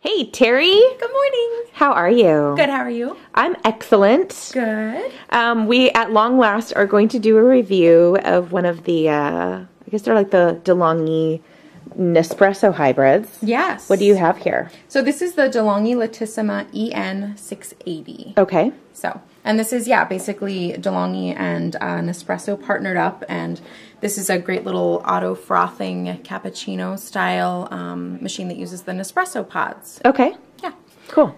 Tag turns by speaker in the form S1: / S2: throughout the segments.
S1: Hey, Terry.
S2: Good morning.
S1: How are you?
S2: Good, how are you?
S1: I'm excellent.
S2: Good.
S1: We, at long last, are going to do a review of one of the, I guess they're like the DeLonghi Nespresso hybrids.
S2: Yes.
S1: What do you have here?
S2: So this is the DeLonghi Latissima EN680.
S1: Okay.
S2: So, and this is, basically DeLonghi and Nespresso partnered up, and this is a great little auto frothing cappuccino style machine that uses the Nespresso pods.
S1: Okay.
S2: Yeah.
S1: Cool.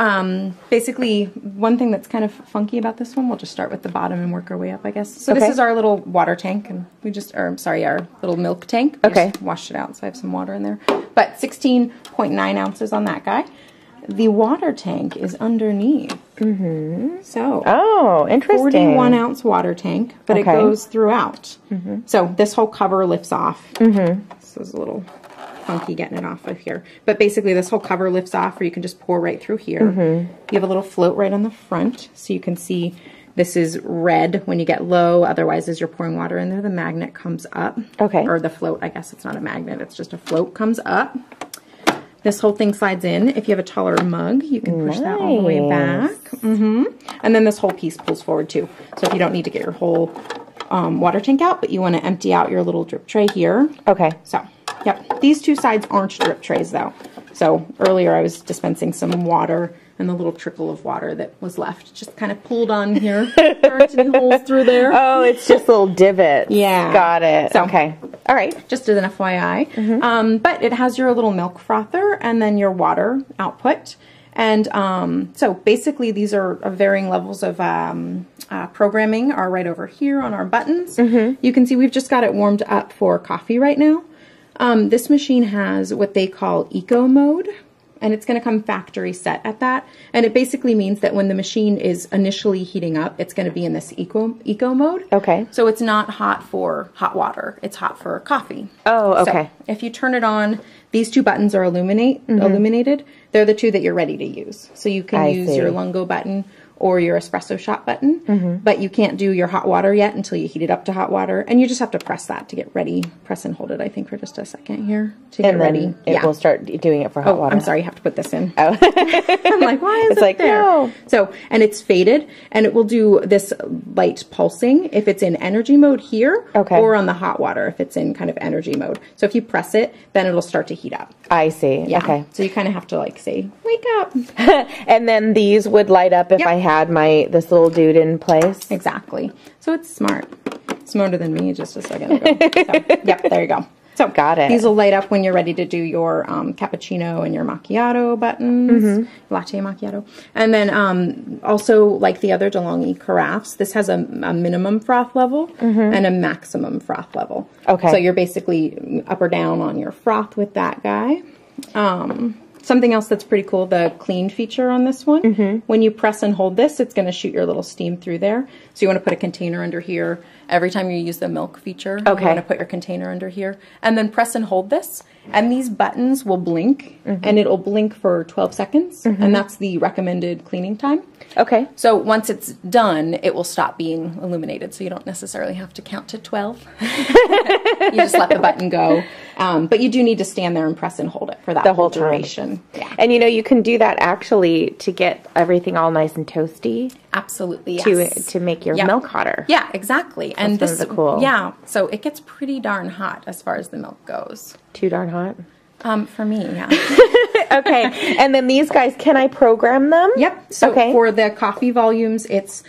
S2: So basically, one thing that's kind of funky about this one, we'll just start with the bottom and work our way up, I guess. So this is our little water tank, and our little milk tank. We just washed it out, so I have some water in there. But 16.9 ounces on that guy. The water tank is underneath. Mm-hmm. So,
S1: oh, interesting.
S2: 41 ounce water tank, but it goes throughout. Mm-hmm. So this whole cover lifts off. Mm-hmm. This is a little funky getting it off of here. But basically this whole cover lifts off, or you can just pour right through here. Mm-hmm. You have a little float right on the front, so you can see this is red when you get low. Otherwise, as you're pouring water in there, the magnet comes up. Okay. Or the float, I guess it's not a magnet, it's just a float comes up. This whole thing slides in. If you have a taller mug, you can push that all the way back. Mm-hmm. And then this whole piece pulls forward too. So if you don't need to get your whole water tank out, but you want to empty out your little drip tray here. Okay. So, yep. These two sides aren't drip trays though. So earlier I was dispensing some water, and the little trickle of water that was left just kind of pulled on here. There aren't any holes through there.
S1: Oh, it's just little divots.
S2: Yeah.
S1: Got it.
S2: So,
S1: okay. All right.
S2: Just as an FYI. Mm-hmm. But it has your little milk frother and then your water output. And so basically these are varying levels of programming are right over here on our buttons. Mm-hmm. You can see we've just got it warmed up for coffee right now. This machine has what they call eco mode, and it's going to come factory set at that. And it basically means that when the machine is initially heating up, it's going to be in this eco mode. Okay. So it's not hot for hot water. It's hot for coffee. Oh, okay. So if you turn it on, these two buttons are illuminated. They're the two that you're ready to use. So you can use your Lungo button or your espresso shot button, but you can't do your hot water yet until you heat it up to hot water, and you just have to press that to get ready. Press and hold it, I think, for just a second here to get ready.
S1: It will start doing it for hot water.
S2: I'm sorry, you have to put this in. Oh. I'm like, why is it there? No. So, and it's faded, and it will do this light pulsing if it's in energy mode here, or on the hot water if it's in kind of energy mode. So if you press it, then it'll start to heat up.
S1: I see. Yeah. Okay.
S2: So you kind of have to like say, wake up.
S1: And then these would light up if I had this little dude in place.
S2: Exactly. So it's smart. Smarter than me just a second ago. So, yep, there you go. So got it. These will light up when you're ready to do your cappuccino and your macchiato buttons, latte macchiato. And then also, like the other DeLonghi carafes, this has a minimum froth level and a maximum froth level. Okay. So you're basically up or down on your froth with that guy. Something else that's pretty cool, the clean feature on this one. When you press and hold this, it's going to shoot your little steam through there. So you want to put a container under here. Every time you use the milk feature, you want to put your container under here. And then press and hold this. And these buttons will blink. And it'll blink for 12 seconds. And that's the recommended cleaning time. Okay. So once it's done, it will stop being illuminated. So you don't necessarily have to count to 12. You just let the button go. But you do need to stand there and press and hold it for that whole duration. Yeah.
S1: And you know, you can do that actually to get everything all nice and toasty.
S2: Absolutely, yes.
S1: To make your milk hotter.
S2: Yeah, exactly.
S1: And this is cool.
S2: Yeah, so it gets pretty darn hot as far as the milk goes.
S1: Too darn hot?
S2: For me, yeah.
S1: Okay, and then these guys, can I program them?
S2: Yep. So for the coffee volumes, it's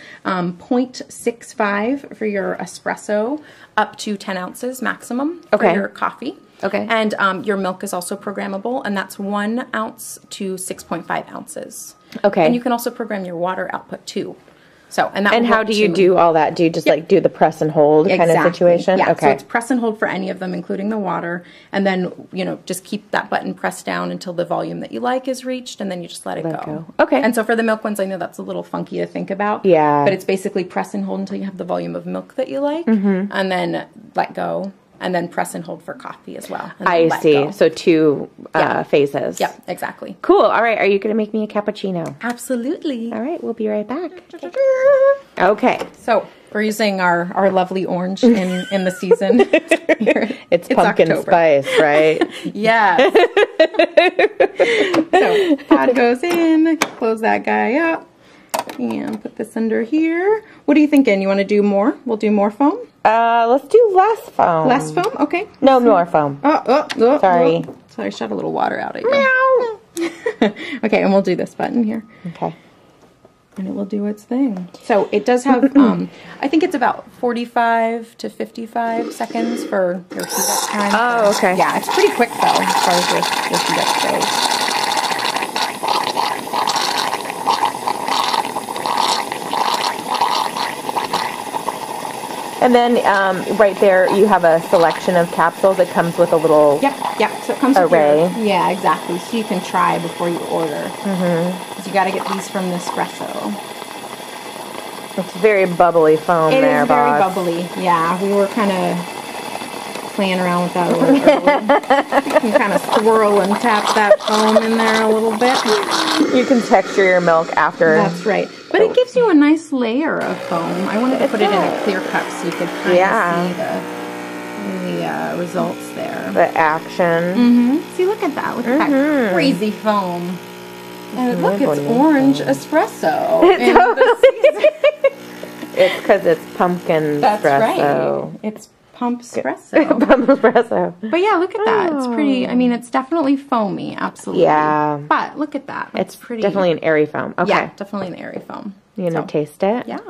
S2: 0.65 for your espresso, up to 10 ounces maximum for your coffee. Okay. And your milk is also programmable, and that's 1 ounce to 6.5 ounces. Okay. And you can also program your water output too. So, and
S1: how do you do all that? Do you just like do the press and hold kind of situation?
S2: Yeah. Okay. So it's press and hold for any of them, including the water, and then just keep that button pressed down until the volume that you like is reached, and then you just let it go. Okay. And so for the milk ones, I know that's a little funky to think about. Yeah. But it's basically press and hold until you have the volume of milk that you like, and then let go. And then press and hold for coffee as well.
S1: I see. So two phases.
S2: Yep, exactly.
S1: Cool. All right. Are you going to make me a cappuccino?
S2: Absolutely.
S1: All right. We'll be right back. Okay.
S2: So We're using our lovely orange in the season.
S1: It's pumpkin
S2: October.
S1: spice, right?
S2: Yes. So pod goes in, close that guy up, and put this under here. What are you thinking? You want to do more? We'll do more foam?
S1: Let's do less foam.
S2: Less foam? Okay.
S1: No, more foam. Sorry.
S2: Sorry, I shot a little water out at you. Okay, and we'll do this button here.
S1: Okay.
S2: And it will do its thing. So it does have, I think it's about 45 to 55 seconds for your heat up time.
S1: Oh, okay.
S2: Yeah, it's pretty quick though, as far as your heat up goes.
S1: And then right there, you have a selection of capsules. It comes with a little
S2: Yep. So it comes
S1: array.
S2: with your, yeah, exactly. So you can try before you order. Because you got to get these from Nespresso.
S1: It's very bubbly foam
S2: It
S1: there,
S2: is very
S1: boss.
S2: bubbly. Yeah, we were kind of playing around with that a little early. You can kind of swirl and tap that foam in there a little bit.
S1: You can texture your milk after.
S2: That's right. But it gives you a nice layer of foam. I wanted to put it in a clear cup so you could kind of see the results there.
S1: The action.
S2: See, look at that. Look at that crazy foam. And look, it's
S1: bonito.
S2: orange espresso.
S1: It's because it's pumpkin
S2: That's
S1: espresso.
S2: right. It's pump espresso.
S1: Pump espresso.
S2: But yeah, look at that. It's pretty. I mean, it's definitely foamy, absolutely.
S1: Yeah.
S2: But look at that.
S1: It's
S2: pretty.
S1: definitely an airy foam. Okay.
S2: Yeah, definitely an airy foam.
S1: You gonna taste it?
S2: Yeah.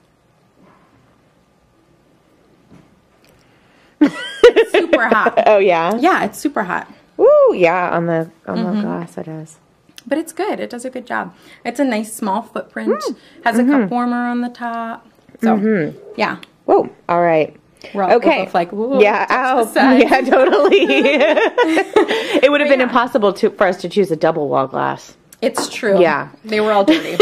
S2: It's super hot.
S1: Oh yeah.
S2: Yeah, it's super hot.
S1: Woo! Yeah, on the glass it is.
S2: But it's good. It does a good job. It's a nice small footprint. Has a cup warmer on the top. So yeah.
S1: Whoa! All right.
S2: We're
S1: Okay.
S2: both like, whoa,
S1: Yeah. Ow. Yeah. Totally. It would have been impossible for us to choose a double wall glass.
S2: It's true.
S1: Yeah.
S2: They were all dirty.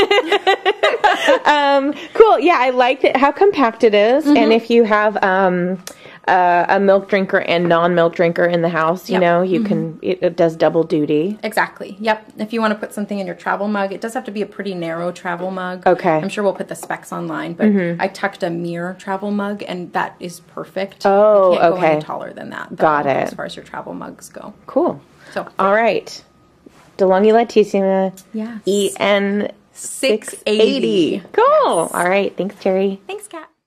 S1: Cool. Yeah, I like how compact it is, and if you have a milk drinker and non-milk drinker in the house, you know, you can. It does double duty.
S2: Exactly. Yep. If you want to put something in your travel mug, it does have to be a pretty narrow travel mug.
S1: Okay.
S2: I'm sure we'll put the specs online, but I tucked a mirror travel mug, and that is perfect.
S1: Oh,
S2: you can't go
S1: okay.
S2: any taller than that.
S1: Got it.
S2: As far as your travel mugs go.
S1: Cool.
S2: So.
S1: All right. DeLonghi Latissima.
S2: Yes.
S1: EN
S2: 680.
S1: Cool.
S2: Yes.
S1: All right. Thanks, Terry.
S2: Thanks, Kat.